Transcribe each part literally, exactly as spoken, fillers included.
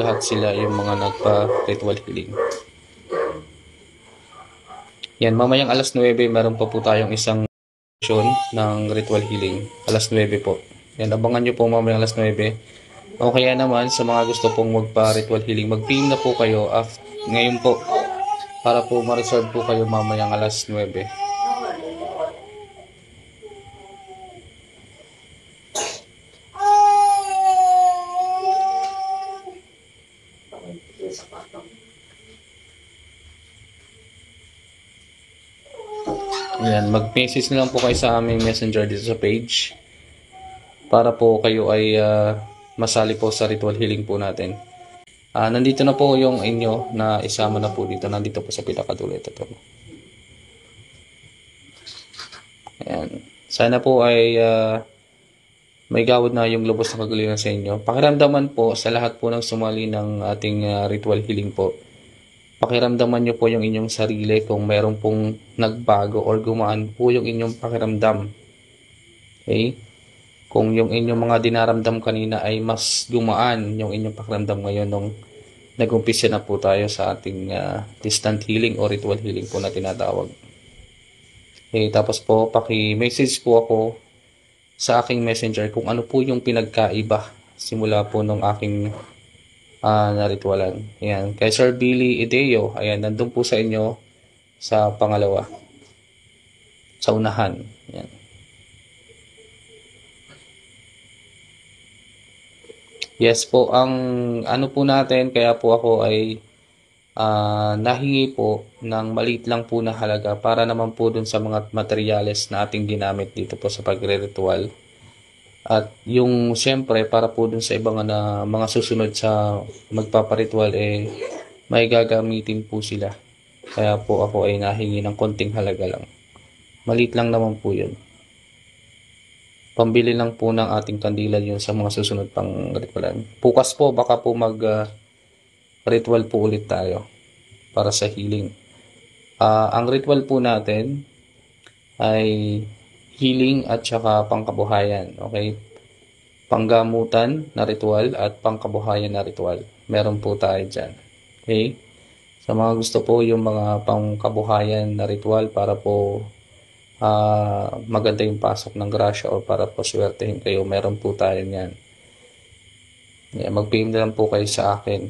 lahat sila yung mga nagpa-ritual healing. Yan, mamayang alas nuwebe, meron pa po tayong isang session ng ritual healing. Alas nuwebe po. Yan, abangan nyo po mamayang alas nuwebe. O kaya naman, sa mga gusto pong magpa-ritual healing, mag-P M na po kayo after, ngayon po, para po ma-reserve po kayo mamayang alas nuwebe. Ayan, mag-message na lang po kayo sa aming messenger dito sa page para po kayo ay uh, masali po sa ritual healing po natin. Uh, nandito na po yung inyo na isama na po dito. Nandito po sa pinakadulo. Ito to. Ayan. Sana po ay uh, may gawad na yung lubos na kagalingan sa inyo. Pakiramdaman po sa lahat po ng sumali ng ating uh, ritual healing po. Pakiramdaman nyo po yung inyong sarili kung meron pong nagbago or gumaan po yung inyong pakiramdam. Okay? Kung yung inyong mga dinaramdam kanina ay mas gumaan yung inyong pakiramdam ngayon nung nag-umpisa na po tayo sa ating uh, distant healing or ritual healing po na tinatawag. Okay, tapos po, paki-message po ako sa aking messenger kung ano po yung pinagkaiba simula po nung aking uh, naritualan. Ayan. Kay Sir Billy Ideo, ayan, nandun po sa inyo sa pangalawa. Sa unahan. Ayan. Yes po, ang ano po natin, kaya po ako ay uh, nahingi po ng maliit lang po na halaga para naman po dun sa mga materyales na ating ginamit dito po sa pagre-ritual. At yung siyempre para po dun sa ibang na mga susunod sa magpaparitual eh may gagamitin po sila. Kaya po ako ay nahingi ng konting halaga lang. Maliit lang naman po yun. Pambili lang po ng ating kandila yun sa mga susunod pang ritualan. Bukas po, baka po mag uh, ritual po ulit tayo para sa healing. Uh, ang ritual po natin ay healing at saka pangkabuhayan. Okay? Panggamutan na ritual at pangkabuhayan na ritual. Meron po tayo dyan. Okay? Sa mga gusto po yung mga pangkabuhayan na ritual para po Uh, maganda yung pasok ng grasya o para po swertehin kayo, meron po tayo yan. Yeah, mag-P M na lang po kayo sa akin.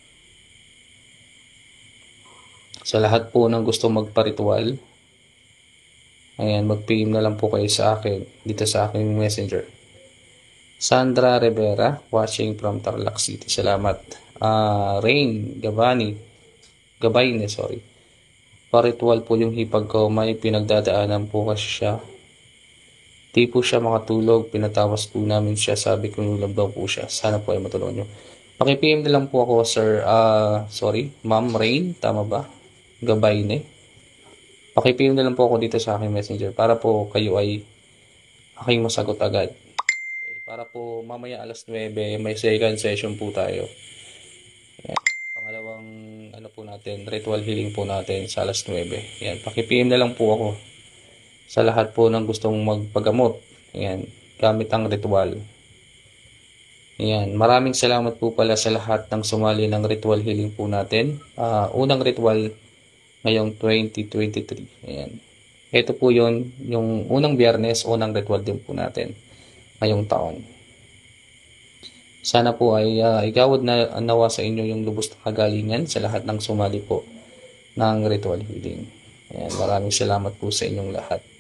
Sa lahat po ng gusto magpa-ritual, ayan, mag-P M na lang po kayo sa akin dito sa aking messenger. Sandra Rivera, watching from Tarlac City. Salamat. Uh, Rain Gabani, Gabayne, sorry. Paritual po yung hipag ko, may pinagdadaanan po kasi siya. Di po siya makatulog, pinatawas po namin siya, sabi ko nulab daw po siya. Sana po ay matulungan nyo. Paki-P M na lang po ako, sir, uh, sorry, Ma'am Rain, tama ba? Gabayne. Paki-P M na lang po ako dito sa aking messenger para po kayo ay aking masagot agad. Okay, para po mamaya alas nuwebe, may second session po tayo. Ayan. Pangalawang ano po natin, ritual healing po natin sa alas nuwebe. Ayan, paki-P M na lang po ako sa lahat po ng gustong magpagamot. Ayan, gamit ang ritual. Ayan, maraming salamat po pala sa lahat ng sumali ng ritual healing po natin. Uh, unang ritual ngayong twenty twenty-three. Ayan. Ito po yun, yung unang biyernes, unang ritual din po natin ngayong taon. Sana po ay uh, igawad na nawa sa inyo yung lubos na kagalingan sa lahat ng sumali po ng ritual healing. Ayan, maraming salamat po sa inyong lahat.